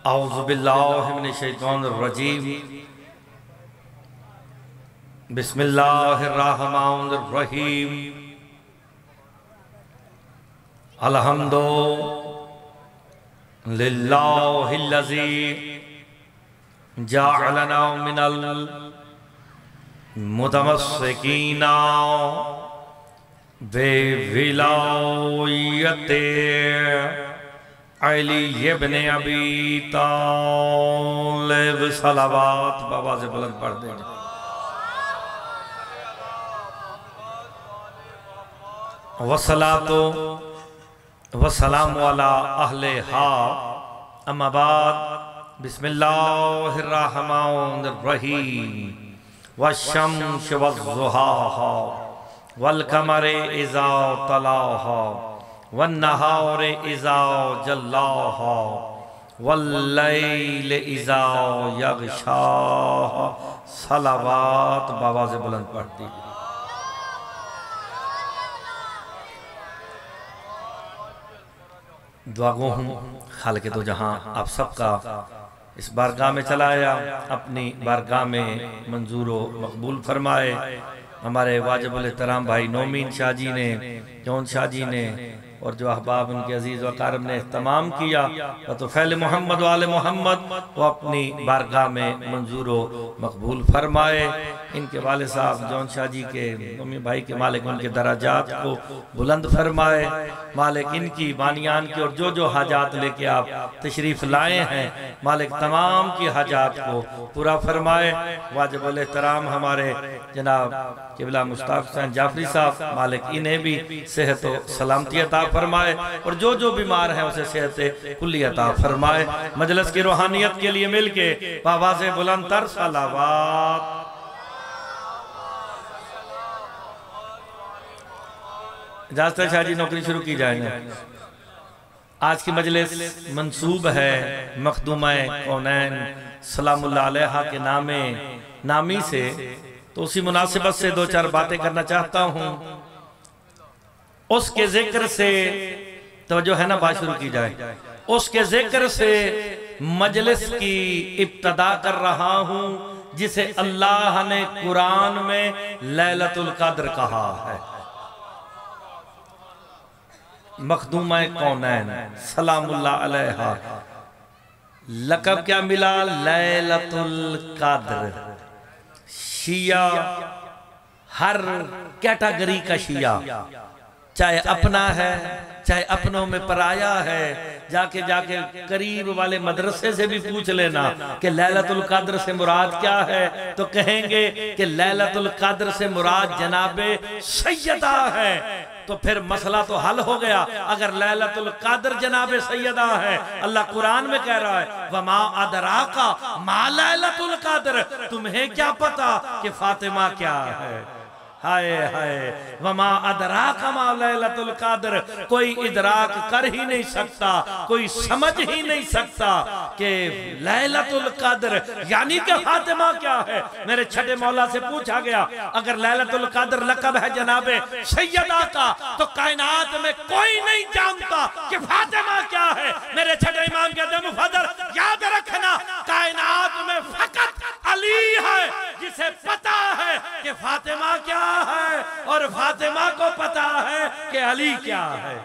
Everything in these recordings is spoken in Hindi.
औज़ु बिल्लाहि मिनश शैतानिर रजीम। बिस्मिल्लाहिर रहमानिर रहीम। अल्हम्दुलिल्लाहिल्लज़ी जअलना मिनल मुतमस्सिकीना बेविलायते अली इब्ने अबी तालिब। सलावत बाबा से बुलंद पढ़ देंगे। वसलातो वसलाम अला अहले हा अम्मा बाद। बिस्मिल्लाहिर रहमानिर रहीम। वश्शम्स वज़्ज़ुहाहा वल क़मरि इज़ा तलाहा वन्नहारि इज़ा जल्लाहा वल्लैलि इज़ा यग़शाहा। सलावत बाबा से बुलंद पढ़ती। दुआ गो हूँ खालिक़े दो जहाँ आप सबका इस बारगाह में चला आया, अपनी बारगाह में मंजूर व मकबूल फरमाए। हमारे वाजिबुल एहतराम भाई नौमीन शाह जी ने, जौन शाह जी ने और जो अहबाब उनके अजीज़ व कारब ने इख्तिमाम किया, तो फैल मोहम्मद वाले मोहम्मद वो अपनी बारगाह में मंजूर व मकबूल फरमाए। इनके वाले साहब जौन शाह जी के नौमी भाई के मालिक उनके दराजात को बुलंद फरमाए। मालिक इनकी बानियान की और जो जो हाजात लेके आप तशरीफ़ लाए हैं, मालिक तमाम की हाजात को पूरा फरमाए। वाजिबुल एहतराम हमारे जनाब क़िबला मुश्ताक़ हुसैन जाफरी साहब, मालिक इन्हें भी सेहत व सलामती अता फरमाए और जो जो बीमार है उसे सेहत कुल्ली अता फरमाए। मजलिस की रूहानियत के लिए मिलके बाबा से बुलंद तर सलावत। इजाज़त शाह जी नौकरी शुरू की जाएगी। आज की मजलिस मंसूब है मखदूमा कौनैन सलामुल्लाह अलैहा के नामी से, तो उसी मुनासिबत से दो चार बातें करना चाहता हूँ। उसके जिक्र से तो जो है ना बात शुरू की जाए, उसके जिक्र से मजलिस की इब्तदा कर रहा हूँ जिसे अल्लाह ने कुरान में लैलतुल कद्र कहा है। मखदूमा कौनैन सलामुल्लाह अलैहा लक़ब क्या मिला? लैलतुल कद्र। शिया, हर कैटेगरी का शिया, चाहे अपना है चाहे अपनों में पराया है, जाके जाके करीब वाले मदरसे से भी पूछ लेना कि लैलतुल कद्र से मुराद क्या है, तो कहेंगे कि लैलतुल कद्र से मुराद जनाबे सैयदा है। तो फिर मसला तो हल हो गया। अगर लैलतुल कद्र जनाबे सैयदा है, अल्लाह कुरान में कह रहा है वमा अदराका मा लैलतुल कद्र, तुम्हें क्या पता कि फातिमा क्या है। हाय हाय, वमा अदराका मा लैलतुल कद्र, कोई इदराक कर ही नहीं सकता, कोई समझ ही नहीं सकता कि लैलतुल कद्र यानी कि फातिमा क्या है। मेरे छठे मौला से पूछा गया अगर लैलतुल कद्र लक़ब है जनाबे सैयदा का, तो कायनात में कोई नहीं जानता कि फातिमा क्या है। मेरे छठे इमाम के दम फजर याद रखना, कायनात में फकत अली है जिसे पता है कि फातिमा क्या है और फातिमा को पता है कि अली क्या है।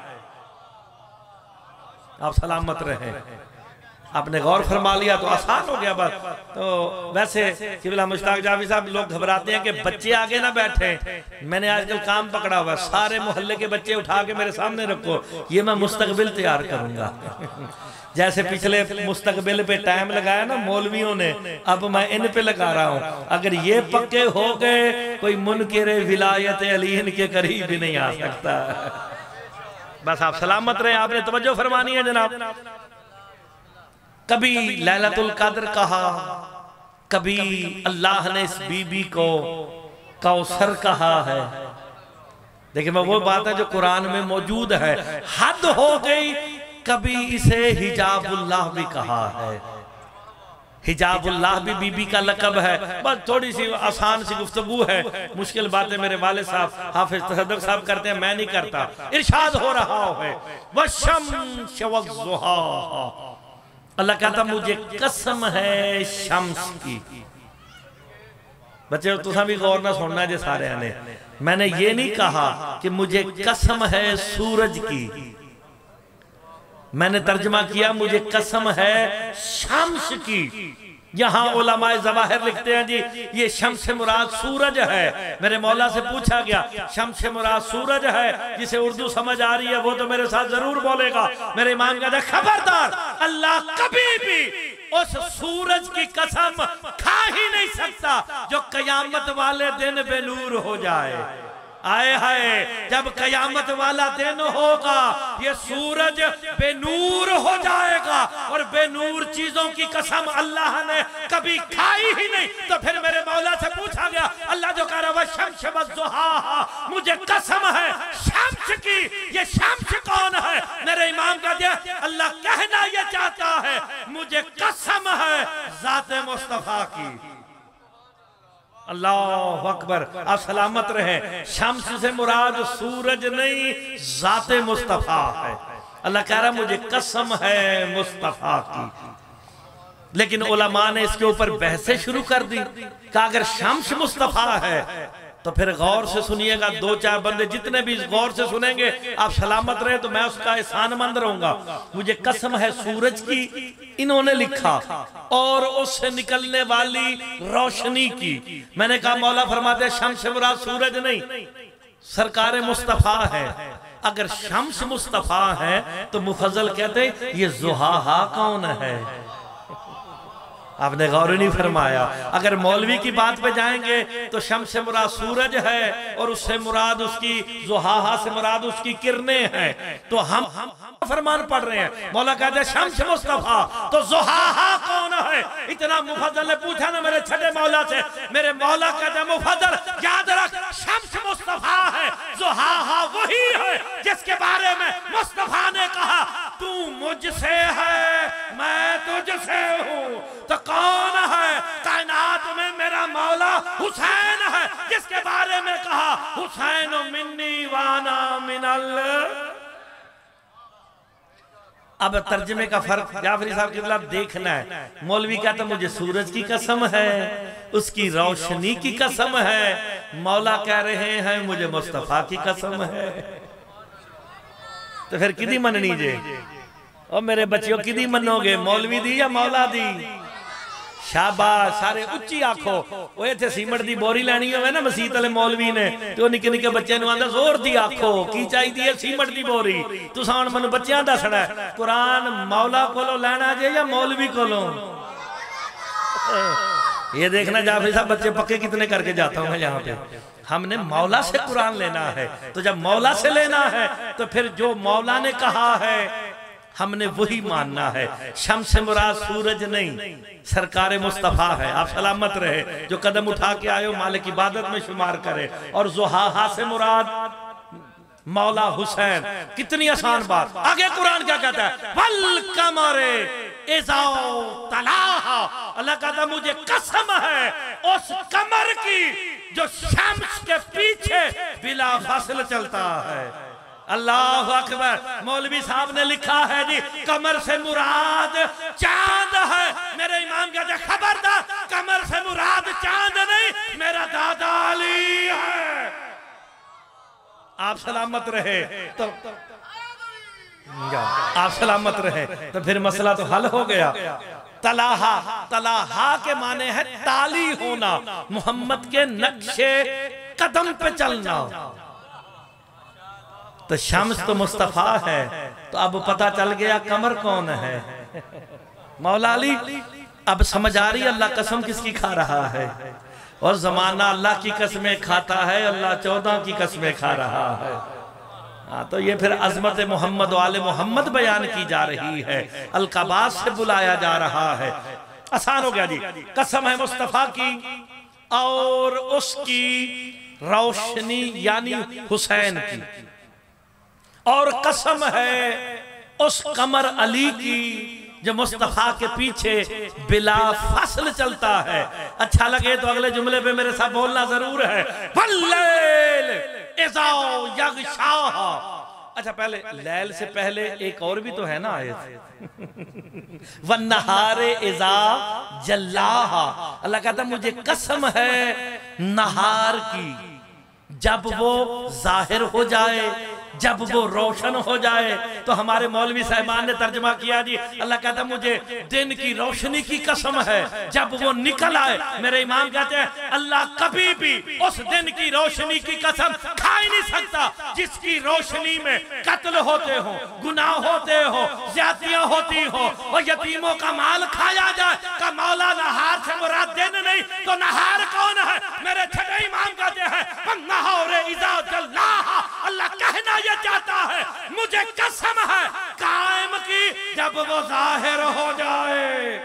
आप सलामत रहे। आपने गौर फरमा लिया तो आसान हो गया बात। तो वैसे क़िबला मुश्ताक़ जाफरी साहब, लोग घबराते हैं कि बच्चे आगे ना बैठे। मैंने आजकल काम पकड़ा हुआ, सारे मोहल्ले के बच्चे उठा के मेरे सामने रखो, ये मैं मुस्तकबिल तैयार करूंगा। जैसे पिछले मुस्तकबिल पे टाइम लगाया ना मौलवियों ने, अब मैं इन पे लगा रहा हूँ। अगर ये पक्के हो गए, कोई मुनकिर विलायत अली इनके करीब भी नहीं आ सकता। बस आप सलामत रहे। आपने तवज्जो फरमानी है जनाब। कभी लैलतुल कद्र कहा, कभी अल्लाह ने इस बीबी को कौसर कहा है। देखिए मैं वो बात है जो कुरान में मौजूद है। हद हो गई, कभी इसे हिजाबुल्लाह भी कहा है। हिजाबुल्लाह भी बीबी का लक़ब है। बस थोड़ी सी आसान सी गुफ्तगू है, मुश्किल बातें मेरे वाले साहब हाफिज तसद्दुक़ साहब करते हैं, मैं नहीं करता। इरशाद हो रहा है वश्शम्स वज़्ज़ुहाहा, अल्लाह कहता मुझे कसम है शम्स की। बच्चे तुसा भी गौर ना सुनना जे सारे ने, मैंने ये नहीं कहा कि मुझे कसम है सूरज की, मैंने तर्जमा किया मुझे कसम है शम्स की। यहां उलमाए ज़वाहिर लिखते हैं जी ये शम्स से मुराद सूरज है। मेरे मौला से पूछा गया शम्स से मुराद सूरज है, जिसे उर्दू समझ आ रही है वो तो मेरे साथ जरूर बोलेगा। मेरे इमाम कहते हैं खबरदार, अल्लाह कभी भी उस सूरज की कसम खा ही नहीं सकता जो कयामत वाले दिन बेनूर हो जाए। आए हाय, जब कयामत वाला दिन होगा ये सूरज बेनूर हो जाएगा, और बेनूर चीजों की कसम अल्लाह ने कभी खाई ही नहीं। तो फिर मेरे मौला से पूछा गया, अल्लाह जो कह रहा है शम्स वज़्ज़ुहाहा, मुझे कसम है शम्स की, ये शम्स कौन है? मेरे इमाम का दिया अल्लाह कहना ये चाहता है मुझे कसम है ज़ाते मुस्तफा की। अल्लाह अकबर, आप सलामत रहे। शम्स से मुराद सूरज नहीं ज़ाते मुस्तफा है। अल्लाह कह रहा मुझे कसम है मुस्तफा की। लेकिन उलमा ने इसके ऊपर बहसें शुरू कर दी कि अगर शम्स मुस्तफा है तो फिर गौर से सुनिएगा, दो चार बंदे जितने भी गौर से सुनेंगे आप सलामत रहे तो मैं उसका एहसानमंद रहूंगा। मुझे कसम है सूरज की इन्होंने लिखा और उससे निकलने वाली रोशनी की। मैंने कहा मौला फरमाते शम्स से मुराद सूरज नहीं सरकार मुस्तफा है। अगर शम्स मुस्तफा है तो मुफज्जल कहते ये ज़ुहाहा कौन है? आपने गौर नहीं फरमाया। अगर मौलवी की बात पे जाएंगे तो शम्स से मुराद सूरज है और उससे मुराद उसकी ज़ुहाहा से मुराद उसकी किरणें हैं। तो हम फरमान पढ़ रहे हैं, मौला कहते हैं शम्स मुस्तफा, तो ज़ुहाहा कौन है? इतना मुफज्जल ने पूछा ना मेरे छठे मौला से। मेरे मौला कहते हैं मुफज्जल याद रख, शम्स मुस्तफा है, ज़ुहाहा वही है जिसके बारे में मुस्तफा ने कहा तू मुझसे है मैं तुझसे हूँ। तो कौन है? कायनात में मेरा मौला हुसैन है जिसके बारे में कहा हुसैन मिन्नी वाना मिनल। अब तर्जमे का फर्क जाफरी साहब की तरफ देखना है। मौलवी कहता मुझे सूरज की कसम है, उसकी रोशनी की कसम है। मौला कह रहे हैं मुझे मुस्तफा की कसम है। तो फिर किदी मननी जे? और मेरे बच्चों किदी मनोगे, मौलवी दी या मौला दी? शाबाश, सारे उच्ची आखो। वो इत्थे सीमेंट दी बोरी लैनी होवे ना मसीत वाले मौलवी ने तो निक्के निक्के बच्चे नु आंदा जोर दी आखो की चाहिदी है? सीमेंट दी बोरी। तुसां हुण मैनूं बच्चियां दसना है कुरान मौला कोलों लैना जे या मौलवी कोलों? ये देखना जाफरी साहब बच्चे पक्के कितने करके जाता हूं मैं यहाँ पे। हमने मौला से कुरान लेना है, तो जब मौला से लेना है तो फिर जो मौला ने कहा है हमने वही मानना है। शम्स से मुराद सूरज नहीं सरकार मुस्तफा है। आप सलामत रहे। जो कदम उठा के आए हो मालिक इबादत में शुमार करे। और ज़ुहाहा से मुराद मौला हुसैन। कितनी आसान बात। आगे कुरान क्या कहता है? वल कमरे इज़ा तलाहा, अल्लाह कहता मुझे कसम है उस कमर की जो शम्स के पीछे बिला फासिल चलता है। अल्लाह अकबर। मौलवी साहब ने लिखा है जी कमर से मुराद चांद है। मेरे इमाम कहते खबरदार, कमर से मुराद चांद नहीं मेरा दादा अली है। आप सलामत रहे तो आप सलामत रहे तो फिर मसला तो हल हो गया। तलाहा, तलाहा के माने है ताली होना, मोहम्मद के नक्शे कदम पे चलना। तो शम्स तो मुस्तफा है, तो अब पता चल गया कमर कौन है? मौला अली। अब समझ आ रही अल्लाह कसम किसकी खा रहा है। और जमाना अल्लाह की कसमें खाता है, अल्लाह 14 की कसमें खा रहा है। हाँ, तो ये फिर अजमत मोहम्मद वाले मोहम्मद बयान की जा रही है, अलकाबास से बुलाया जा रहा है। आसान हो गया जी। कसम है मुस्तफा की और उसकी रोशनी यानी हुसैन की, और कसम है उस कमर अली की जो मुस्तफा के पीछे बिला फसल चलता है। अच्छा लगे तो अगले जुमले पे मेरे साथ बोलना जरूर है। वल्लैल इज़ा यग़शाहा। अच्छा, पहले लैल से पहले एक और भी तो है ना आयत। वन्नहारे इज़ा जल्लाहा, अल्लाह कहता मुझे कसम है नहार की, जब वो जाहिर हो जाए, जब वो रोशन हो जाए। तो हमारे मौलवी साहिबान ने तर्जमा किया जी, अल्लाह कहता मुझे दिन की रोशनी की कसम है, जब वो निकल आए। मेरे इमाम कहते हैं अल्लाह कभी भी उस दिन की रोशनी की कसम खा ही नहीं सकता जिसकी रोशनी में कत्ल होते हो, गुनाह होते हो, ज्यादतियां होती हो और यतीमों का माल खाया जाए। का मौला नहार से मुराद दिन नहीं तो नहार कौन है? मेरे छठे इमाम कहते हैं वन्नहारे इज़ा जल्लाहा, अल्लाह कहना ये चाहता है मुझे कसम है कायम की, जब वो जाहिर हो जाए।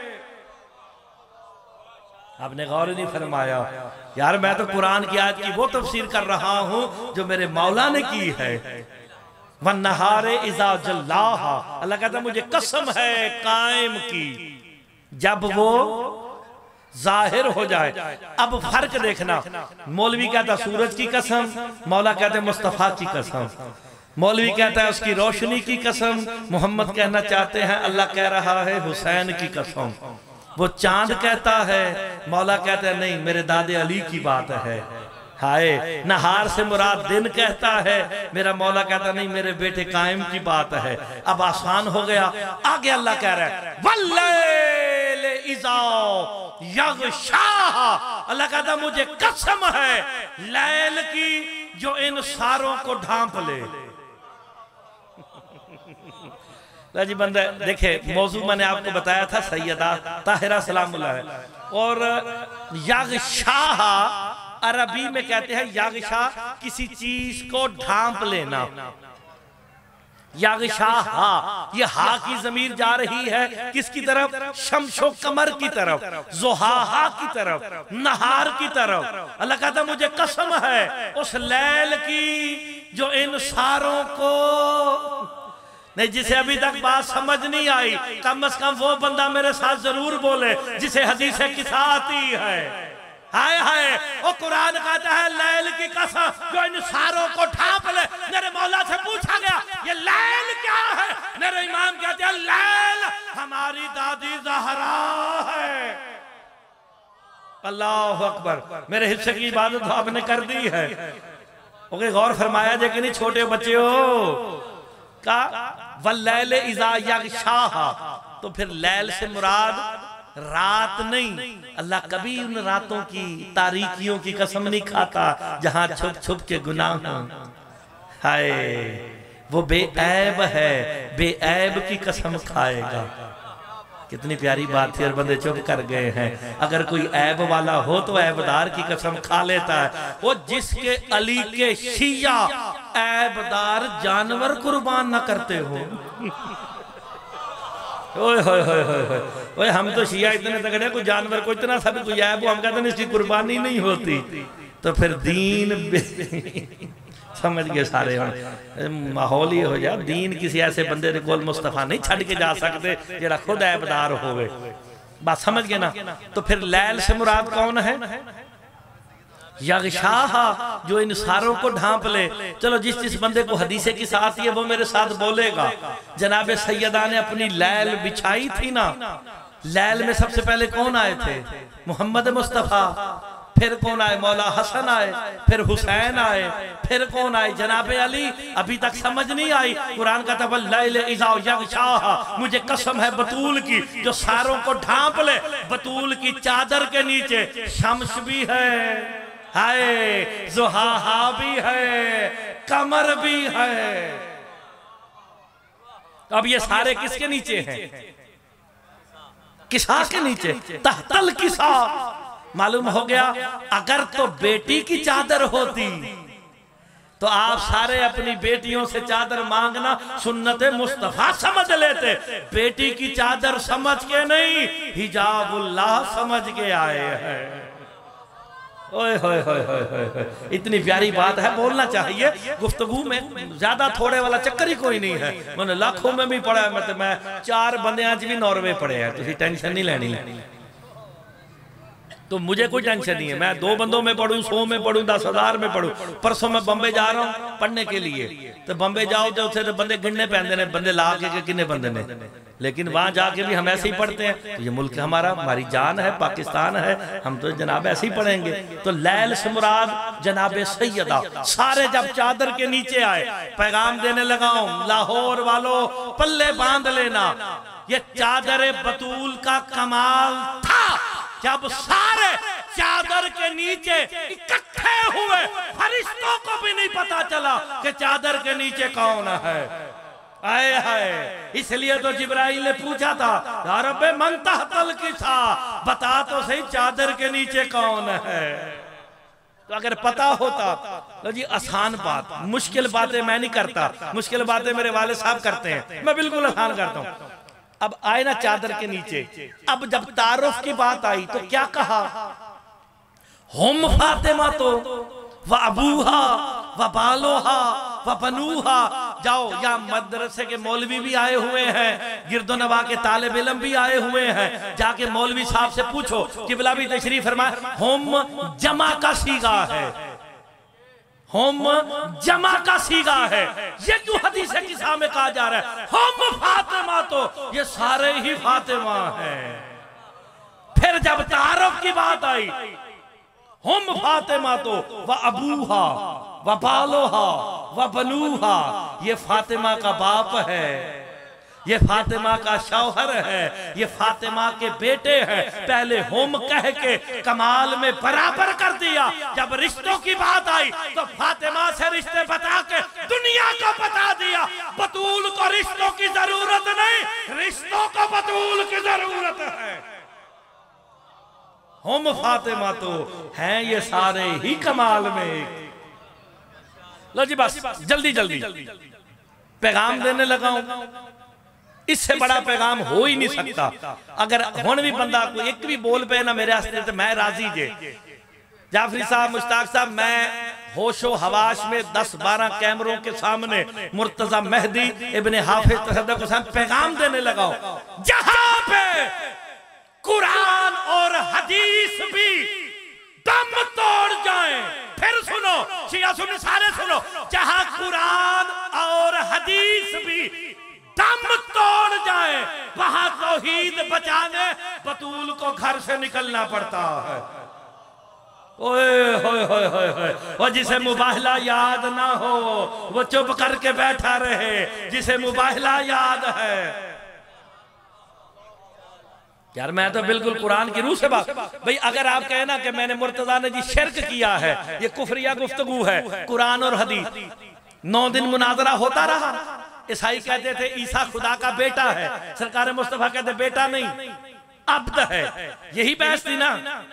आपने गौर नहीं फरमाया यार, मैं तो कुरान की आयत की वो तफसीर कर रहा हूं जो मेरे मौला ने की है। वन्नहारे इज़ा जल्लाहा, अल्लाह कहता मुझे कसम है कायम की, जब वो जाहिर हो जाए। अब फर्क देखना, मौलवी कहता सूरज की कसम, मौला कहते मुस्तफा की कसम। मौलवी कहता है उसकी रोशनी की कसम, मोहम्मद कहना चाहते हैं अल्लाह कह रहा है हुसैन की कसम। वो चांद कहता है, मौला कहता है नहीं मेरे दादे अली की बात है। हाय, नहार से मुराद दिन कहता है, मेरा मौला कहता नहीं मेरे बेटे कायम की बात है। अब आसान हो गया। आगे अल्लाह कह रहा है वल्लैल इज़ा यग़शाहा, अल्लाह कहता मुझे कसम है लैल की जो इन सारों को ढांप ले। जी बंदे देखे, मौजू मैंने आपको बताया था सैयदा ताहिरा सलामुल्लाह। और यग़शाहा अरबी में कहते हैं यग़शा किसी चीज को ढांप लेना। यग़शाहा, ये हा की जमीर जा रही है किसकी तरफ? शम्शो कमर की तरफ, ज़ुहाहा की तरफ, नहार की तरफ। अल्लाह कहता मुझे कसम है उस लैल की जो इन सारों को नहीं, जिसे अभी तक बात समझ नहीं आई, कम से कम वो बंदा मेरे साथ जरूर बोले जिसे हदीस किसा आती है। हाय हाय, वो कुरान कहता है लैल की कसम जो इन सारों को ढांप ले। मेरे मौला से पूछा गया ये लैल क्या है? मेरे इमाम कहते हैं लैल हमारी दादी ज़हरा है। अल्लाह अकबर, मेरे हिस्से की इबादत आपने कर दी है। ओके, गौर फरमाया जे कि नहीं छोटे बच्चे हो का वल्लैल इज़ा यग़शाहा, तो फिर लैल से मुराद रात नहीं। अल्लाह कभी उन रातों की तारीकियों की कसम नहीं खाता जहां छुप छुप के गुनाह हों। हाय, वो बेऐब है, बेऐब की कसम खाएगा। कितनी प्यारी बात थी और बंदे चुप कर गए हैं। अगर कोई ऐब वाला हो तो ऐबदार की कसम खा लेता है। वो जिसके अली के शिया ऐबदार जानवर कुर्बान ना करते हो। ओए होए होए होए ओए, हम तो शिया इतने तगड़े, कोई जानवर को इतना सा भी कोई ऐब हो हम कहते हैं इसकी कुर्बानी नहीं होती। तो फिर दीन समझ गए सारे, माहौल ही हो जाए। दीन किसी ऐसे बंदे ने कोल मुस्तफा नहीं छड़ के जा सकते जेड़ा खुद ऐबदार होवे। बात समझ गए ना? तो फिर लैल से मुराद कौन है? यग़शाहा, जो इन सारों को ढांप ले। चलो, जिस जिस बंदे को हदीसे की साथ है वो मेरे साथ बोलेगा। जनाब सैयदा ने अपनी लैल बिछाई थी ना, लैल में सबसे पहले कौन आए थे? मोहम्मद मुस्तफा। फिर कौन आए? मौला हसन आए, फिर हुसैन आए, फिर कौन आए? जनाब अली। अभी तक समझ नहीं आई। कुरान का वल्लैल इज़ा यग़शाहा, मुझे कसम है बतूल की जो सारों को ढांप ले। बतूल की चादर के नीचे शम्स भी है, हाय, ज़ुहाहा भी है, कमर भी है। अब ये सारे किसके नीचे हैं? किसा के नीचे, तहतल किसा। मालूम हो गया, अगर तो बेटी की चादर होती तो आप सारे अपनी बेटियों से चादर मांगना सुन्नत मुस्तफा समझ लेते। बेटी की चादर समझ के नहीं, हिजाबुल्लाह समझ के आए हैं। ओए होए होए होए, इतनी प्यारी बात है, बोलना चाहिए। गुफ्तगू में ज्यादा थोड़े वाला चक्कर ही कोई नहीं है। मैंने लाखों में भी पढ़ा है, मैं 4 बंदियां भी नॉर्वे पढ़े हैं, तुम टेंशन नहीं लेनी। तो मुझे कोई टेंशन नहीं है, मैं 2 बंदों में पढ़ूं, 100 में पढ़ूं, 10,000 में पढ़ूं। परसों मैं बम्बे जा रहा हूं पढ़ने के लिए, तो बम्बे जाओ तो उसे तो बंदे गिनने पैंदे ने, बंदे ला के कितने बंदे ने, लेकिन वहां जाके भी हम ऐसे ही पढ़ते हैं। तो ये मुल्क हमारा, हमारी जान है, पाकिस्तान है, हम तो जनाब ऐसे ही पढ़ेंगे। तो लैल से मुराद जनाब सैयदा। सारे जब चादर के नीचे आए, पैगाम देने लगाओ, लाहौर वालों पल्ले बांध लेना, ये चादर बतूल का कमाल था। जब सारे चादर के नीचे इकट्ठे हुए, फरिश्तों को भी नहीं पता चला कि चादर के नीचे कौन है। आए हाय, इसलिए तो जिब्राइल ने पूछा था, या रब्बे मन तहतल किसा, बता तो सही चादर के नीचे कौन है। तो अगर पता होता तो जी आसान बात, मुश्किल बातें मैं नहीं करता, मुश्किल बातें मेरे वाले साहब करते हैं, मैं बिल्कुल आसान करता हूं। अब आए ना चादर के नीचे, अब जब तारुफ की बात आई तो क्या कहा, हम फातिमा तो व अबूहा व बालोहा व बनूहा। जाओ, या मदरसे के मौलवी भी आए हुए हैं, गिरदोनवा के तालिब इल्म भी आए हुए हैं, जाके मौलवी साहब से पूछो, किबला भी तशरीफ फरमाए, हम जमा का सीगा है, हम जमा का सीगा है, ये क्यों हदीस किसा में कहा जा रहा है हम फातिमा, तो ये सारे ही फातिमा हैं। फिर जब तारुफ की बात आई, हम फातिमा तो व अबूहा व बालोहा व बनूहा, ये फातिमा का बाप है, ये फातिमा का शौहर है, ये फातिमा के बेटे हैं। पहले होम कह के कमाल में बराबर कर दिया। जब रिश्तों की बात आई तो फातिमा से रिश्ते बता के दुनिया को बता दिया, बतूल को रिश्तों की जरूरत नहीं, रिश्तों को बतूल की जरूरत है। हम फातिमा तो हैं ये सारे ही कमाल में। लो जी बस जल्दी जल्दी पैगाम देने लगाऊं, इससे बड़ा पैगाम हो ही नहीं सकता। अगर हुण भी बंदा कोई एक भी बोल पे ना मेरे वास्ते, तो मैं राजी जे। जाफरी साहब, मुश्ताक साहब, मैं होशो हवाश में 10-12 कैमरों के सामने मुर्तजा मेहदी इब्ने हाफिज तसद्दुक हुसैन पैगाम देने लगाओ, जहां पे कुरान और हदीस भी दम तोड़ जाए। फिर सुनो शिया सुनो, सारे सुनो, जहां कुरान और हदीस भी दम तोड़ जाए, वहां तौहीद बचाने बतूल को घर से निकलना पड़ता है। ओए होए होए होए होए, और जिसे मुबाहला याद ना हो वो चुप करके बैठा रहे, जिसे मुबाहला याद है। यार मैं तो बिल्कुल कुरान की रूह से बात, भाई अगर आप कहे ना कि मैंने मुर्तजा ने जी शिरक किया है, ये कुफरिया गुफ्तगू है, कुरान और हदीस। 9 दिन मुनाजरा होता रहा, ईसाई कहते थे ईसा खुदा का बेटा है, सरकार मुस्तफा कहते बेटा नहीं अब्द है, यही बहस थी ना।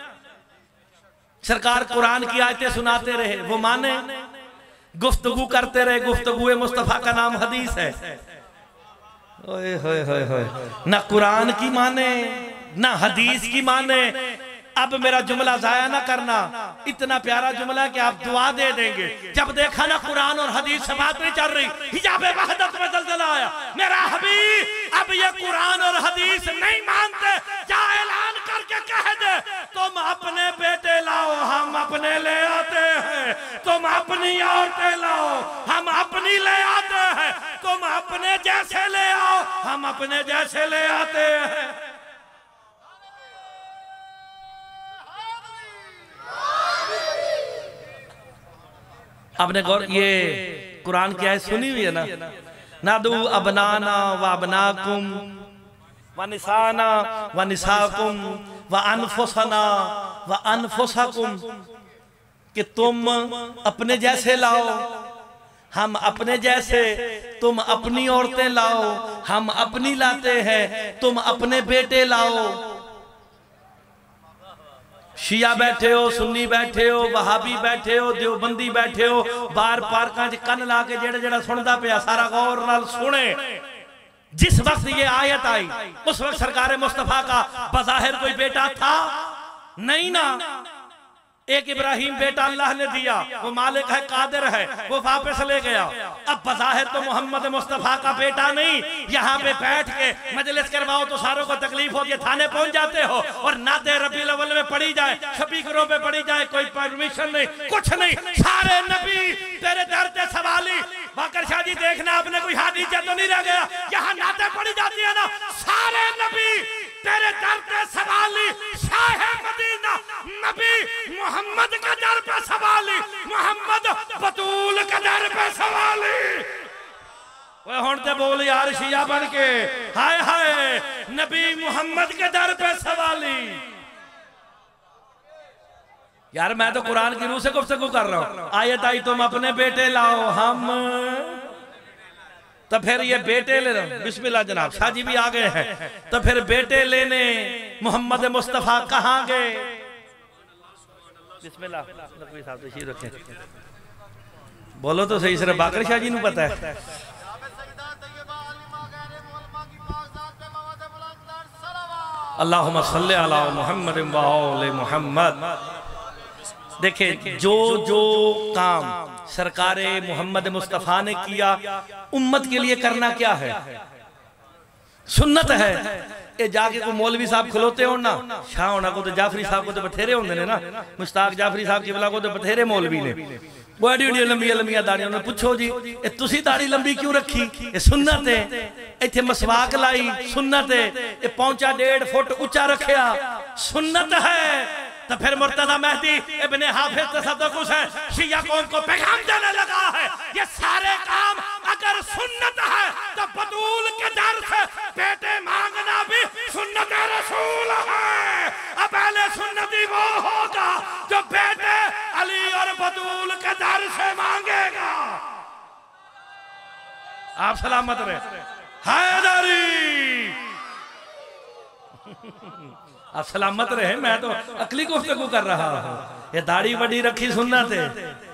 सरकार कुरान की आयतें सुनाते रहे, वो माने, गुफ्तगू करते रहे, गुफ्तगू मुस्तफा का नाम हदीस है। ओए होए होए होए, ना कुरान की माने ना हदीस की माने। अब मेरा जुमला जाया ना करना, इतना प्यारा जुमला कि आप दुआ दे देंगे। जब देखा ना कुरान और हदीस से बात नहीं चल रही, हिजाब वहदत में ज़लज़ला आया। मेरा हबीब अब ये कुरान और हदीस नहीं मानते, क्या ऐलान करके कह दे, तुम अपने बेटे लाओ हम अपने ले आते हैं, तुम अपनी औरतें लाओ हम अपनी ले आते हैं, तुम अपने जैसे ले आओ हम अपने जैसे ले आते हैं। आपने गौर, ये कुरान की आयत सुनी हुई है ना, नादू अबनाना व अबनाकुम व निसाना व निसाकुम व अनफुसना व अनफुसकुम, कि तुम अपने जैसे लाओ हम अपने जैसे, तुम अपनी औरतें लाओ हम अपनी लाते हैं, तुम अपने बेटे लाओ। शिया बैठे हो, सुन्नी बैठे हो, वहाबी बैठे हो, देवबंदी बैठे हो, बार पार्कां च कन ला के जेड़ा जेड़ा सुनदा पिया सारा गौर नाल सुने। जिस वक्त ये आयत आई उस वक्त सरकार मुस्तफा का बज़ाहिर कोई बेटा था नहीं ना, एक इब्राहिम बेटा अल्लाह ने दिया, वो मालिक है, कादिर है, वो वापस ले गया। अब बज़ाहिर तो मोहम्मद मुस्तफ़ा का बेटा नहीं, यहाँ पे बैठ के मजलिस करवाओ तो सारों को तकलीफ होती है, थाने पहुंच जाते हो, और नाते रबीउल अव्वल में पढ़ी जाए, शबीकरों पे पढ़ी जाए, कोई परमिशन नहीं, कुछ नहीं। सारे नबी तेरे दर पे सवाली। बाकर शाह जी देखना, आपने कोई हादीसा तो नहीं रह गया, यहाँ नाते पढ़ी जाती है ना। सारे नबी तेरे दर पे सवाली, शाह मदीना नबी मोहम्मद का दर पे सवाली, मोहम्मद बतूल का दर पे सवाली। वो हुण ते बोल यार शिया बन के, हाय हाय नबी मोहम्मद के दर पे सवाली। यार मैं तो कुरान की रूह से गुफ्तगू कर रहा हूं। आयत आई तुम अपने बेटे लाओ, हम तो फिर ये बेटे ले रहे। बिस्मिल्लाह जनाब, शाह जी भी आ गए हैं। तो फिर बेटे लेने मोहम्मद मुस्तफ़ा कहाँ गए? बिस्मिल्लाह, कोई साहब तशरीफ रखें, बोलो तो सही। सिर्फ बाकर शाह जी को पता है। अल्लाहुम्मा सल्ली अला मुहम्मद व आले मुहम्मद। देखिए जो जो काम सरकारे मोहम्मद मुस्तफ़ा ने किया, उम्मत के लिए करना क्या है? सुन्नत है। ये जाके को मौलवी साहब खलोते हो ना, शाह होना को तो जाफरी साहब को तो बथेरे होंगे ने ना, मुश्ताक जाफरी साहब किबला को तो बथेरे मौलवी ने, वो एडी एडी लंबिया लंबिया दाड़ियां। उन्हें पूछो जी ये तुसी दाढ़ी लंबी क्यों रखी? ये सुन्नत है। इत्थे मसवाक लाई, सुन्नत है। ये पहुंचा 1.5 फुट ऊंचा रखिया, सुन्नत है। तो फिर मुर्तजा मेहदी इब्ने हाफिज तसद्दुक़ है, शिया कौम को पैगाम देने लगा है, ये सारे काम अगर सुन्नत है तो बतूल के दर से बेटे मांगना भी सुन्नत रसूल है। अब पहले सुन्नती वो होगा जो बेटे अली और बतूल के दर से मांगेगा। आप सलामत रहे। हैदरी आप सलामत रहे। मैं तो अकली गुफ्तगू कर रहा हूं। ये दाढ़ी बड़ी रखी सुन्नत है।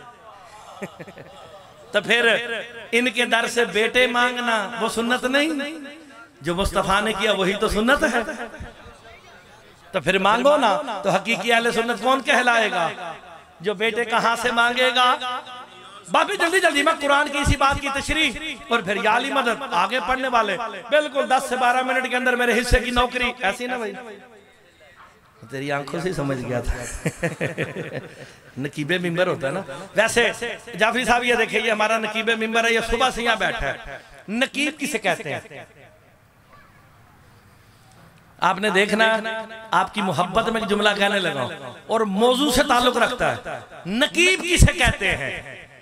तो फिर इनके दर से बेटे मांगना वो सुन्नत नहीं? जो मुस्तफा ने किया वही तो सुन्नत है। तो फिर मांगो ना, तो हकीकी अहले सुन्नत कौन कहलाएगा? जो बेटे कहां से मांगेगा? बाबी जल्दी जल्दी मैं कुरान की इसी बात की तशरीह और फिर याली मदद आगे पढ़ने वाले। बिल्कुल 10 से 12 मिनट के अंदर मेरे हिस्से की नौकरी। ऐसी ना भाई, तेरी आंखों से समझ गया था। नकीबे मिंबर होता है ना। वैसे जाफरी साहब ये देखिए, ये हमारा नकीबे मिंबर है, ये सुबह से यहाँ बैठा है। नकीब किसे कहते हैं? आपने देखना, आपकी मोहब्बत में एक जुमला कहने लगा और मौजू से ताल्लुक रखता है। नकीब किसे कहते हैं?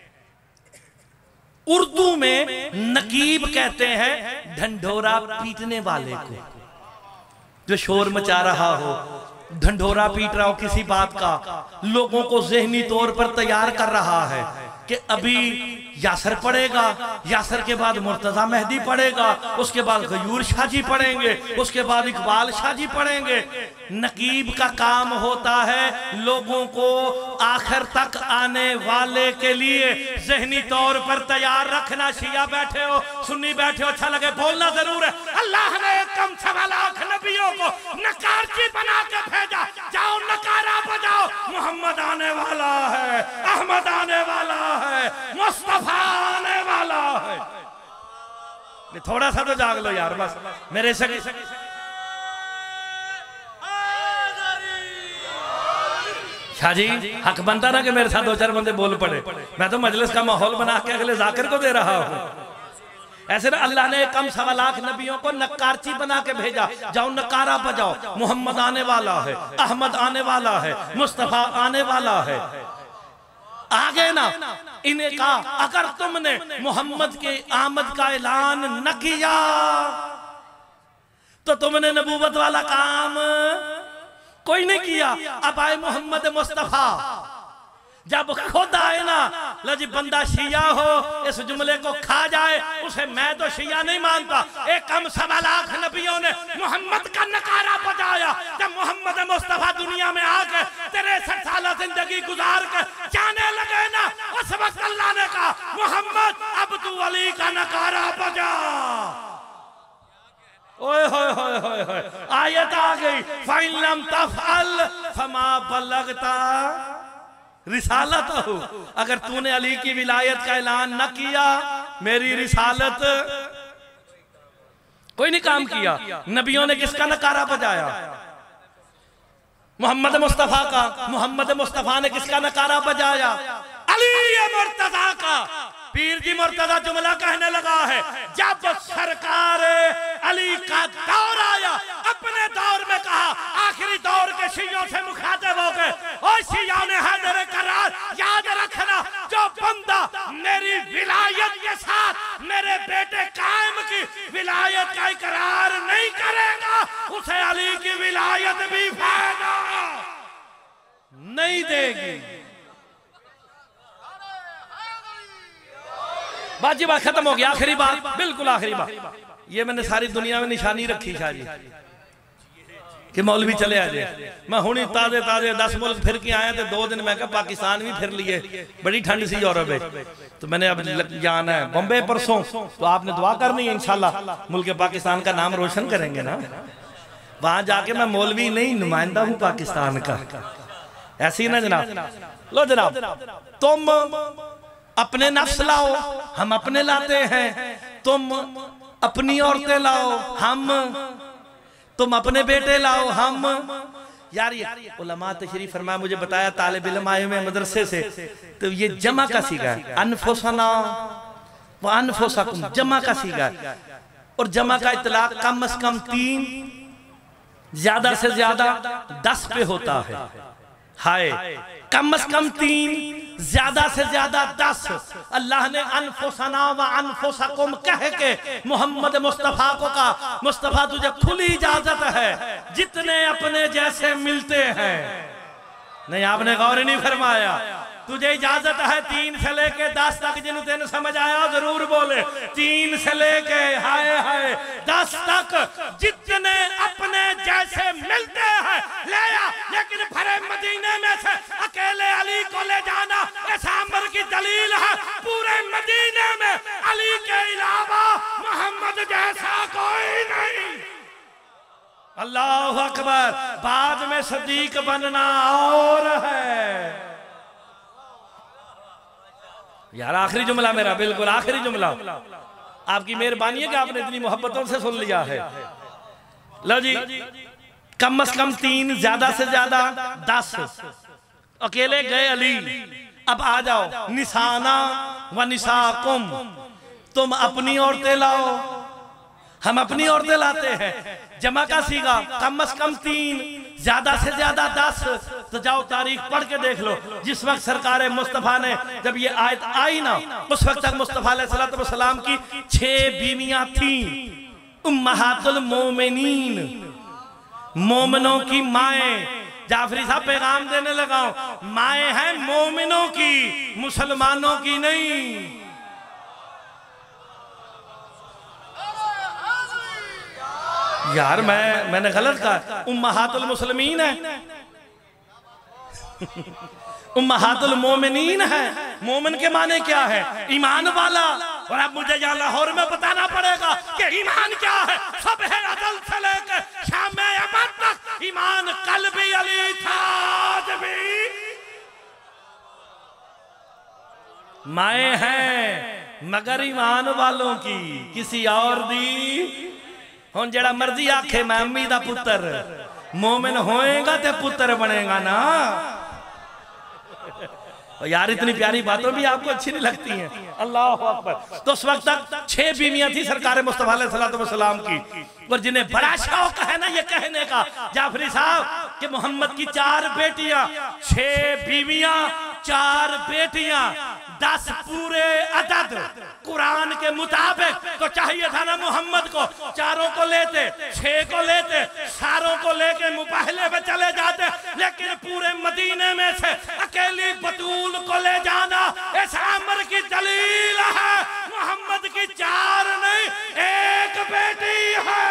उर्दू में नकीब कहते हैं ढंढोरा पीटने वाले को, जो शोर मचा रहा हो, ढंढोरा पीट रहा हो किसी बात का, लोगों को ज़हनी तौर पर तैयार कर रहा है कि अभी यासर पड़ेगा, यासर के बाद मुर्तजा मेहदी पड़ेगा, उसके बाद गयूर शाह जी पढ़ेंगे, उसके बाद इकबाल शाह जी पढ़ेंगे। नकीब का काम होता है लोगों को आखिर तक आने वाले के लिए ज़हनी तौर पर तैयार रखना। शिया बैठे हो, सुन्नी बैठे हो, अच्छा लगे बोलना जरूर है। अल्लाह ने कम 1.25 लाख नबियों को नकारची बना के भेजा, जाओ नकारा बजाओ, मोहम्मद आने वाला है, अहमद आने वाला है, मुस्तफा आने वाला है। थोड़ा सा तो जाग लो यार, बस मेरे सगे शाह जी हक बनता ना कि मेरे साथ 2-4 बंदे बोल पड़े। मैं तो मजलिस का माहौल बना के अगले जाकिर को दे रहा हूं। ऐसे ना अल्लाह ने कम 1.25 लाख नबियों को नकारची बना के भेजा, जाओ नकारा बजाओ, मोहम्मद आने वाला है, अहमद आने वाला है, मुस्तफा आने वाला है। आगे ना इन्हें कहा अगर तुमने मोहम्मद के आमद का ऐलान न किया तो तुमने नबूवत वाला काम कोई नहीं किया। अब आए मोहम्मद मुस्तफा, जब खुद आए ना, लो जी बंदा शिया हो इस जुमले को खा जाए, उसे मैं तो शिया नहीं मानता। एक कम 1.25 लाख नबियों ने मोहम्मद का नकारा बजाया। जब मोहम्मद मुस्तफा दुनिया में आकर 63 साल जिंदगी गुजार कर जाने लगे ना, उस वक्त अल्लाह ने कहा मोहम्मद अब तू अली का नकारा बजा। ओए होए होए होए होए, आयत आ गई, फ़इन लम तफ़अल फमा बलगता रिसालत हो। अगर तूने अली की विलायत का ऐलान न किया, मेरी रिसालत कोई नहीं काम किया। नबियों ने किसका नकारा बजाया? मोहम्मद मुस्तफा का। मोहम्मद मुस्तफा ने किसका नकारा बजाया? अली मुर्तजा का। पीर जी मुर्तजा जुमला कहने लगा है, जब सरकार अली का दौर आया, अपने दौर में कहा, आखिरी दौर के शियों से मुखातिब हो गए, और शियों ने हैदर करार, याद रखना जो बंदा मेरी विलायत के साथ मेरे बेटे कायम की विलायत का इकरार नहीं करेगा, उसे अली की विलायत भी फायदा नहीं देगी। बाजी बात खत्म हो गया। आखिरी बात, बिल्कुल आखिरी बात, ये मैंने सारी दुनिया में निशानी रखी शाह जी कि मौलवी चले आ जाए। मैं हुणी ताजे ताजे 10 मुल्क फिर के आया, तो 2 दिन मैं कहा पाकिस्तान भी फिर लिए, बड़ी ठंड सी यूरोप है, तो मैंने अब जाना है बॉम्बे परसों, तो आपने दुआ करनी है, इंशाल्लाह मुल्क पाकिस्तान का नाम रोशन करेंगे ना। वहां जाके मैं मौलवी नहीं, नुमाइंदा हूं पाकिस्तान का। ऐसे ही ना जनाब। लो जनाब, तुम अपने नफ्स लाओ, हम अपने लाते हैं। तुम अपनी औरतें लाओ, तुम अपने बेटे लाओ, हम। यार ये उलमा तशरीफ फरमाया, मुझे बताया तालिब इल्म आए हुए मदरसे से, तो ये जमा का सीगा है, अनफुसना व अनफुसकुम, जमा का सीगा है। और जमा का इतलाक कम से कम 3, ज्यादा से ज्यादा 10 पे होता है। हाय, कम से कम 3, ज्यादा से ज्यादा 10। अल्लाह ने अनफुसना व अनफुसकुम कह के मोहम्मद मुस्तफा को कहा, मुस्तफा तुझे खुली इजाजत है, जितने अपने जैसे मिलते हैं। नहीं, आपने गौर नहीं फरमाया। तुझे इजाजत है 3 से लेके 10 तक, जिन्हें तेन समझ आया जरूर बोले। 3 से लेके हाय हाय 10 तक जितने अपने जैसे मिलते हैं ले आ, लेकिन भरे मदीने में से अकेले अली को ले जाना इस आमर की दलील है। पूरे मदीने में अली के अलावा मोहम्मद जैसा कोई नहीं। अल्लाह अकबर। बाद में सदीक बनना और है। यार आखिरी जुमला मेरा, बिल्कुल आखिरी जुमला। आपकी मेहरबानी है कि आपने इतनी मोहब्बतों से सुन लिया है। लो जी, कम से कम 3, ज्यादा से ज्यादा 10। अकेले गए अली। अब आ जाओ, निशाना व निशाकुम, तुम अपनी औरतें लाओ, हम अपनी औरतें लाते हैं। जमा का सीगा कम से कम 3, ज्यादा से ज्यादा 10। तो जाओ तारीख पढ़ के देख लो, जिस वक्त सरकार मुस्तफा ने जब ये आयत आई ना, उस वक्त तक मुस्तफा अलैहिस्सलाम की 6 बीवियां थी। उम्महातुल मोमिनीन, मोमिनों की माएं। जाफरी साहब पैगाम देने लगा, माएं हैं मोमिनों की, मुसलमानों की नहीं। यार मैंने गलत कहा, उम्महातुल मुस्लिमीन है, उम्महातुल मोमिनीन है। मोमिन के माने क्या है? ईमान वाला। और अब मुझे यहाँ लाहौर में बताना पड़ेगा कि ईमान क्या है। सब है अदल से लेकर शाम अबद तक ईमान कल्बी अली था। आज भी माए हैं मगर ईमान वालों की, किसी और दी। हुन जेड़ा मर्जी आखे मैं अम्मी दा पुत्र, मोमिन होएगा ते पुत्र बनेगा ना। और यार इतनी प्यारी बातों भी आपको अच्छी नहीं लगती हैं। अल्लाह अकबर। तो उस वक्त तक 6 बीवियां थी सरकार मुस्तफा अलैहिस्सलाम की, और जिन्हें बड़ा शौक है ना ये कहने का जाफरी साहब कि मोहम्मद की 4 बेटियां, 6 बीवियां, 4 बेटियां, 10 पूरे अदद कुरान के मुताबिक। तो चाहिए था ना मोहम्मद को 4 को लेते, 6 को लेते, सारों को लेके मुबाहले में चले जाते, लेकिन पूरे मदीने में से अकेली बतूल को ले जाना इस अमर की दलील है। मोहम्मद की 4 नहीं, 1 बेटी है।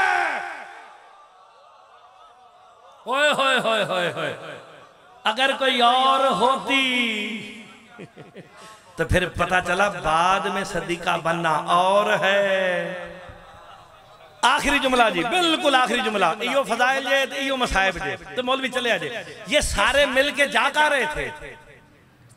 ओए होए होए होए होए, अगर कोई और होती तो फिर पता चला बाद में सदीका बनना और है। आखिरी जुमला जी, बिल्कुल आखिरी जुमला। इयो फजाइल जे, इयो मसाइब जे, तो मौलवी चले आ जे। ये सारे मिल के जा रहे थे,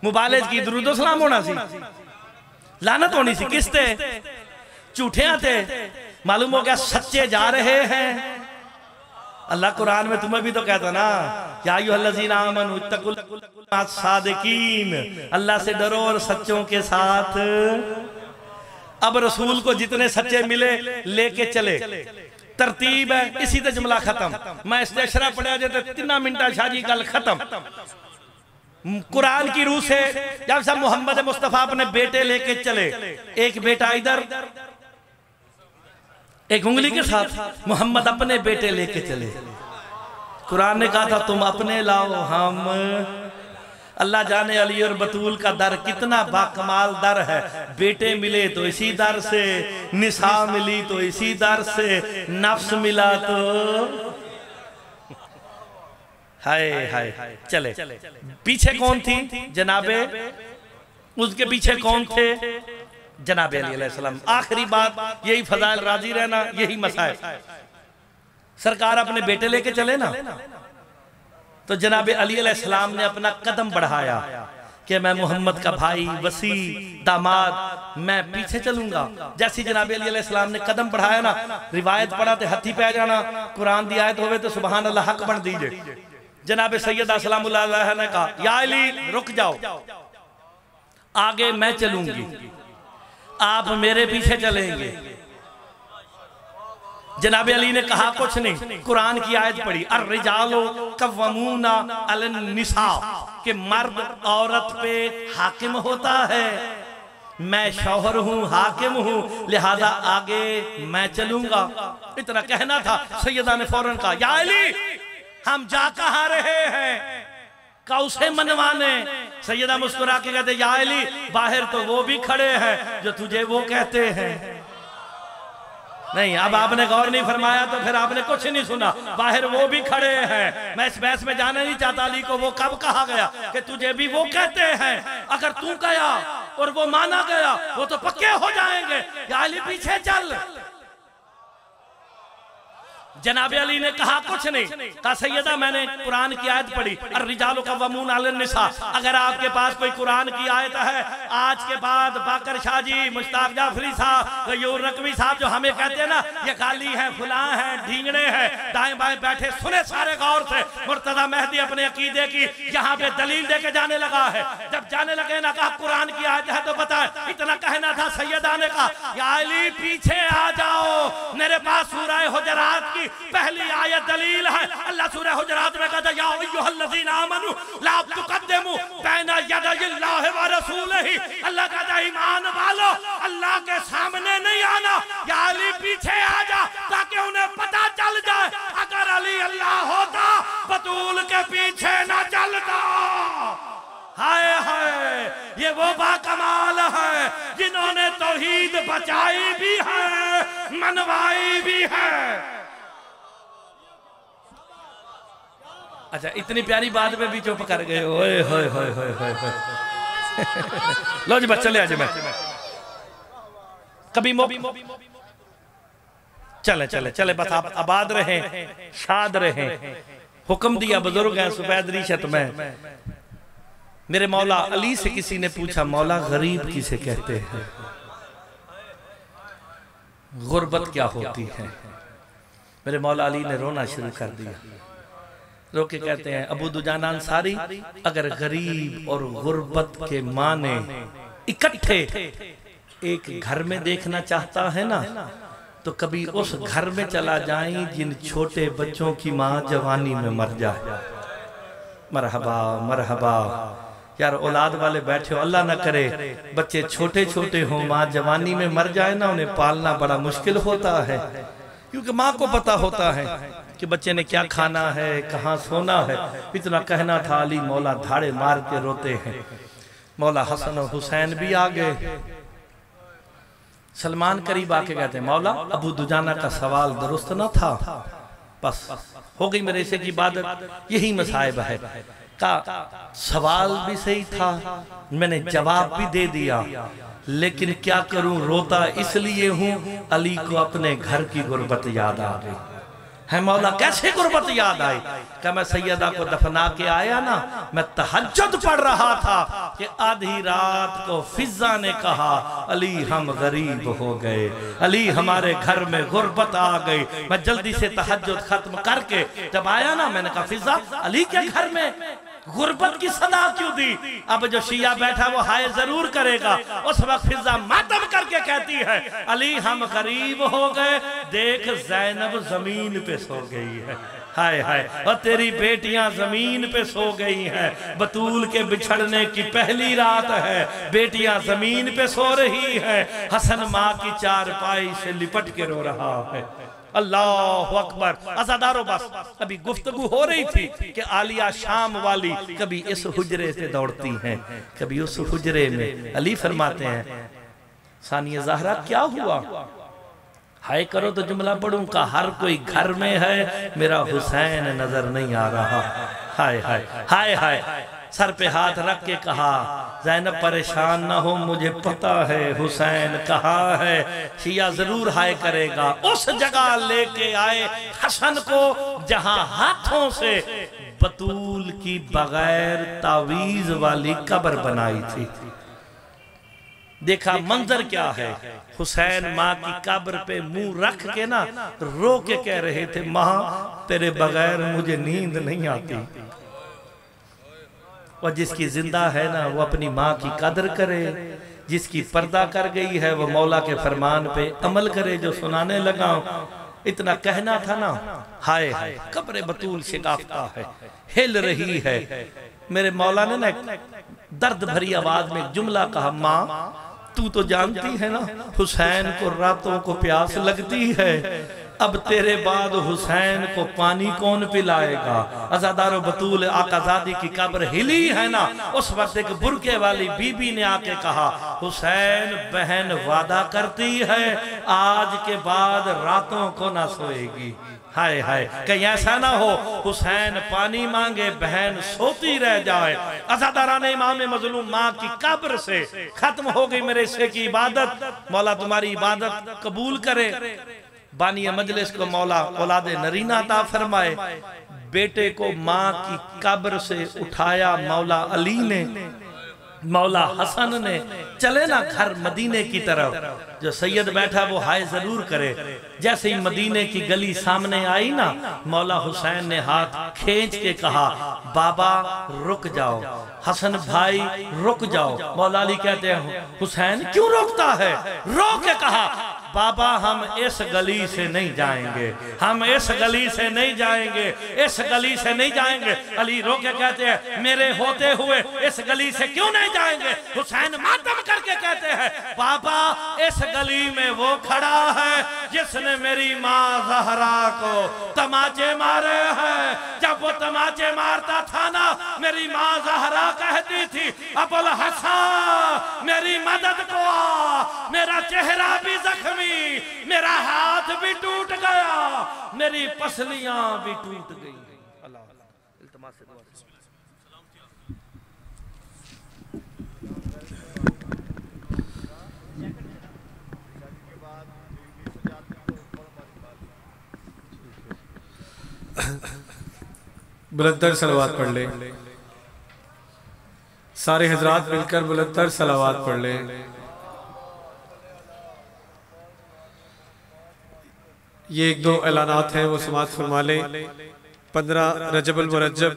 मुबालिग की दुरूद सलाम होना सी, लानत होनी सी किस ते? झूठे थे। मालूम हो गया सच्चे जा रहे हैं। अल्लाह कुरान में तुम्हें भी तो कहता ना, या अय्युहल्लज़ीना आमनू इत्तक़ुल्लाह सादिकीन, अल्लाह से डरो और सच्चों के साथ। अब रसूल को जितने सच्चे मिले लेके चले, तरतीब है इसी ते जुमला खत्म। मैं इस्तेशरा पढ़ा जाए तो 3 मिनटा शाजी गल खत्म। कुरान की रूह से जब सब मोहम्मद मुस्तफा अपने बेटे लेके चले, एक बेटा इधर एक उंगली के साथ, मोहम्मद अपने बेटे लेके चले। कुरान ने कहा था तुम अपने लाओ हम। अल्लाह जाने अली और बतूल का दर कितना बाकमाल दर है। बेटे मिले तो इसी दर से, निसा मिली तो इसी दर से, नफ्स मिला तो हाय हाय। चले पीछे कौन थी जनाबे, उसके पीछे कौन थे जनाबे अली अलैहिस्सलाम। आखिरी बात यही फजाइल राजी रहना, यही मसाइल। सरकार अपने बेटे लेके चले ना, तो जनाबे अली अलैहिस्सलाम ने अपना कदम बढ़ाया कि मैं मोहम्मद का भाई, वसी, दामाद, मैं पीछे चलूंगा। जैसे जनाबे अली अलैहिस्सलाम ने कदम बढ़ाया ना, रिवायत पढ़ा तो हथी पै जाना, कुरान दी आयत होवे तो सुभान अल्लाह हक बन दीजिए। जनाबे सैयदा सलामुल्लाह अलैहा ने कहा या अली रुक जाओ, आगे मैं चलूंगी, आप मेरे पीछे चलेंगे। जनाबे अली ने कहा कुछ नहीं, कुरान की आयत पढ़ी, अर्रिजालो कव्वमूना अलन निसा, कि मर्द औरत पे हाकिम होता है। मैं शौहर हूं, हाकिम हूं, लिहाजा आगे मैं चलूंगा। इतना कहना था, सैयदा ने फौरन कहा या अली हम जा कहां रहे हैं, कौसे मनवाने। सैयदा मुस्कुरा के कहते या अली बाहर तो वो भी खड़े हैं जो तुझे वो कहते हैं। नहीं, अब आपने गौर नहीं फरमाया तो फिर आपने कुछ नहीं सुना। बाहर वो भी खड़े हैं। मैं इस बहस में जाना नहीं चाहता अली को वो कब कहा गया कि तुझे भी वो कहते हैं। अगर तू गया और वो माना गया वो तो पक्के हो जाएंगे। या अली पीछे चल। जनाबे अली ने कहा कुछ नहीं, कहा सैयदा मैंने कुरान की आयत पढ़ी, अर्रिजालु कव्वमून अलन निसा। अगर आपके पास कोई कुरान की आयत है, आज के बाद बाकर शाह जी, मुश्ताक जाफरी साहब, गयूर रकवी साहब जो हमें कहते हैं ना ये गाली है, फुलां है, ढींगड़े हैं, दाएं बाएं बैठे, सुने सारे गौर से। मुर्तजा मेहदी अपने अकीदे की यहाँ पे दलील देके जाने लगा है। जब जाने लगे ना, कहा कुरान की आयत है तो बताए। इतना कहना था, सैयदा ने कहा या अली पीछे आ जाओ, मेरे पास सूरह हुजरात की पहली आयत दलील है। अल्लाह सूरह हुजरात में कहता है या अय्युहल्लज़ीना आमनू ला तुक़द्दिमू बैना यदयिल्लाहि व रसूलिही। अल्लाह कहता है ईमान वालो अल्लाह के सामने नहीं आना। या अली पीछे आ जा ताकि उन्हें पता चल जाए, अगर अली अल्लाह होता बतूल के पीछे ना चलता। हाय हाय, ये वो बाकमाल है जिन्होंने तौहीद बचाई भी है, मनवाई भी है। अच्छा, इतनी प्यारी बात में भी चुप कर गए। ओए होए होए होए होए। लो जी बस चले आज मैं कभी चले चले चले, बस आप आबाद रहे, शाद रहे। हुक्म दिया बुजुर्ग हैं सुफैद रिशत में। मेरे मौला अली से किसी ने पूछा मौला गरीब किसे कहते हैं, गुर्बत क्या होती है। मेरे मौला अली ने रोना शुरू कर दिया। रो के कहते हैं अबू दुजाना अंसारी, अगर गरीब और गुर्बत के माने इकट्ठे एक घर में देखना चाहता है ना, तो कभी उस घर में चला जाए जिन छोटे बच्चों की माँ जवानी में मर जाए। मरहबा मरहबा यार, औलाद वाले बैठे हो, अल्लाह ना करे बच्चे छोटे छोटे हों, माँ जवानी में मर जाए ना, उन्हें पालना बड़ा मुश्किल होता है। क्योंकि माँ को पता होता है कि बच्चे ने क्या खाना है, कहाँ सोना है। इतना कहना था, अली मौला धाड़े मार के रोते हैं। मौला हसन और हुसैन भी आ गए। सलमान करीब आके कहते हैं मौला अबू दुजाना का सवाल दुरुस्त न था, बस हो गई मेरे से की इबादत, यही मसाइब है। का सवाल भी सही था, मैंने जवाब भी दे दिया, लेकिन क्या करूं, रोता इसलिए हूं अली को अपने घर की गुर्बत याद आ गई। है मौला कैसे गुर्बत याद आई? क्या मैं सैयदा को दफना के आया ना, मैं तहज्जुद पढ़ रहा था कि आधी रात को फिजा ने कहा अली हम गरीब हो गए, अली हमारे घर में गुर्बत आ गई। मैं जल्दी से तहज्जुद खत्म करके जब आया ना, मैंने कहा फिजा अली के घर में गुर्बत की सदा क्यों दी? अब जो शिया बैठा वो हाय जरूर करेगा। उस वक्त फिजा मातम करके कहती है अली हम गरीब हो गए, देख ज़ैनब जमीन पे सो गई है, हाय हाय, और तेरी बेटियां जमीन पे सो गई हैं। बतूल के बिछड़ने की पहली रात है, बेटियां जमीन पे सो रही है, हसन माँ की चारपाई से लिपट के रो रहा है। अल्लाह अकबर। अज़ादारो बस अभी गुफ्तगू हो रही थी कि आलिया शाम वाली कभी इस हुजरे से दौड़ती हैं, कभी उस हुजरे में। अली फरमाते हैं सानिया ज़हरा क्या हुआ? हाय करो तो जुमला पढ़ूं का हर कोई घर में है, मेरा हुसैन नजर नहीं आ रहा। हाय हाय हाय हाय। सर पे हाथ रख के कहा ज़ैनब परेशान ना हो, मुझे पता है हुसैन कहाँ है। शिया जरूर हाय करेगा। उस जगह लेके आए हसन को जहां हाथों से बतूल की बगैर तावीज वाली कब्र बनाई थी। देखा मंजर क्या है, हुसैन माँ की कब्र पे मुंह रख के ना रो के कह रहे थे माँ तेरे बगैर मुझे नींद नहीं आती। और जिसकी जिंदा है ना वो अपनी माँ की कदर करे, जिसकी पर्दा कर गई है वो मौला के फरमान पे अमल करे। जो सुनाने लगा इतना कहना था ना, हाय हाय कब्र बतूल शिकाफ्ता है, हिल रही है। मेरे मौला ने ना दर्द भरी आवाज में एक जुमला कहा, माँ तू तो जानती है ना हुसैन को रातों को प्यास लगती है, अब तेरे बाद हुसैन को पानी कौन पिलाएगा? अज़ादारो बतूल आकाज़ादी की कब्र हिली है ना, उस वक्त एक बुरके वाली बीबी ने आके कहा हुसैन बहन वादा करती है आज के बाद रातों को ना सोएगी। हाय हाय, कहीं ऐसा ना हो हुसैन पानी मांगे बहन सोती रह जाए। अज़ादाराने इमाम मज़लूम माँ की कब्र से खत्म हो गई मेरे हिस्से की इबादत। मौला तुम्हारी इबादत कबूल करे। बानी मजलिस को मौला औलादे नरीना अता फरमाए। बेटे को माँ की कब्र से उठाया मौला अली ने, मौला हसन ने। चले ना घर मदीने की तरफ, जो सैयद बैठा वो हाय जरूर करे। जैसे ही मदीने की गली सामने आई ना, मौला हुसैन ने हाथ खींच के कहा बाबा रुक जाओ, हसन भाई रुक जाओ। मौला अली कहते हैं हुसैन क्यों रोकता है? रोक के कहा बाबा हम इस गली से नहीं जाएंगे, हम इस गली से नहीं जाएंगे, इस गली से नहीं जाएंगे। अली रो के कहते हैं मेरे होते हुए इस गली से क्यों नहीं जाएंगे? हुसैन मातम करके कहते हैं बाबा इस गली में वो खड़ा है जिसने मेरी माँ ज़हरा को तमाचे मारे हैं। जब वो तमाचे मारता था ना, मेरी माँ ज़हरा कहती थी अबुल हसन मेरी मदद को आ, मेरा चेहरा भी जख्मी, मेरा हाथ भी टूट गया, मेरी पसलियां भी टूट गई। बुलंदर सलावत पढ़ ले, सारे हजरात मिलकर बुलंदर सलावत पढ़ ले। ये एक दो ऐलानात हैं वो समात फरमा लें। 15 रजबुल मुरज्जब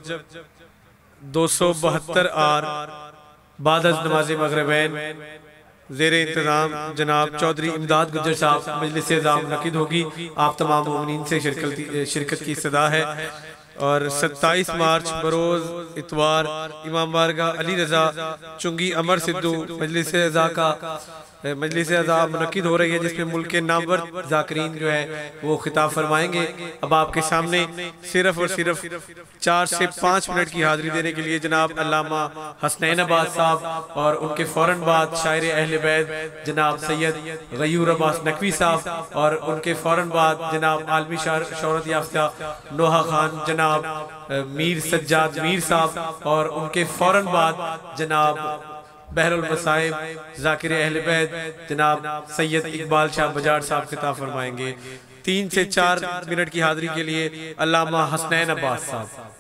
272 आर बाद नमाज मगरिबैन ज़ेर इंतज़ाम जनाब चौधरी इमदाद गुज्जर साहब मजलिस एज़ाम मुनक़िद होगी। आप तमाम मोमिनीन से शिरकत की सदा है। और 27 मार्च बरोज़ इतवार इमाम बारगाह अली रज़ा चुंगी अमर सिद्धू मजलिस एज़ा का मजलिस अज़ा मुनक़िद हो रही है, जिसमें मुल्क के नामवर ज़ाकिरीन जो है वो खिताब फरमाएंगे। अब आपके सामने सिर्फ और सिर्फ 4 से 5 मिनट की हाज़िरी देने के लिए जनाब अल्लामा हसनैन अब्बास साहब और उनके फ़ौरन बाद शायर अहले बैत जनाब सैयद गयूर अब्बास नकवी साहब और उनके फ़ौरन बाद जनाब आलमी शोहरत याफ्ता नोहा खान जनाब मीर सज्जाद मीर साहब और उनके फ़ौरन बाद जनाब बहरुल मसाइब ज़ाकिर अहले बैत जनाब सैयद इकबाल शाह बजाज साहब खिताब फरमाएंगे। 3 से 4 मिनट की हाजिरी के लिए अल्लामा हसनैन अब्बास साहब।